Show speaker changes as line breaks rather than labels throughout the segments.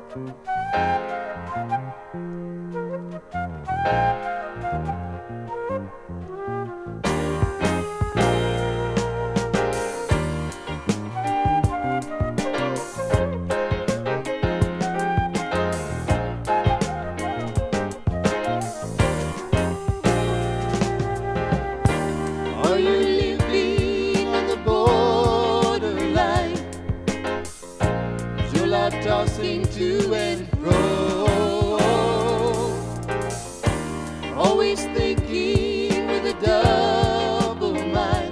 Tossing to and fro, always thinking with a double mind.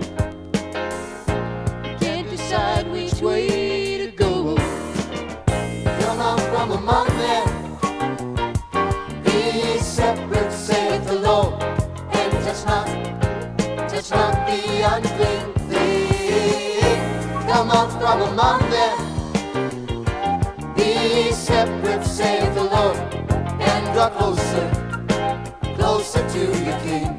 Can't decide which way to go. Come out from among them, be separate, saith the Lord, and touch not the unclean thing. Come out from among them, be separate, saith the Lord, and draw closer, closer to your King.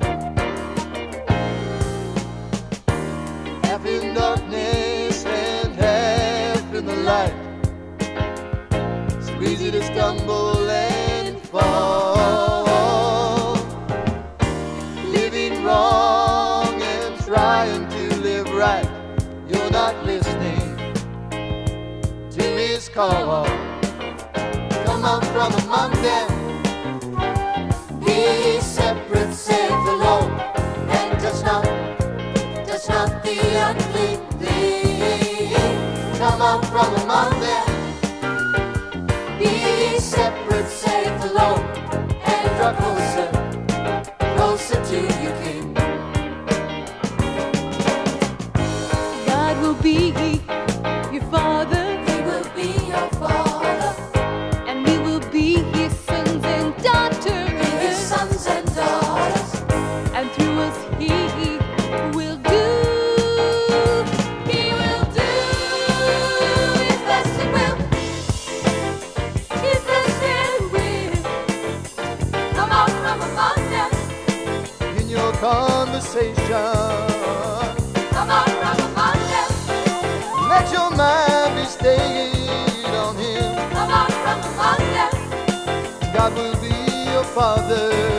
Half in darkness and half in the light, so easy to stumble and fall, living wrong and trying to live right. You're not listening to His call. Come out from among them, be separate, saith the Lord, and touch not the unclean thing. Come out from among them, be separate, saith the Lord, and draw closer, closer to your King.
God will be your Father,
Your Father,
and we will be His sons and daughters.
His sons and daughters,
And through us He will do His blessed will, His blessed will. Come out from among them,
in your conversation.
come out from among them,
Let your mind be stayed on Him.
come out from among them.
God will be your Father.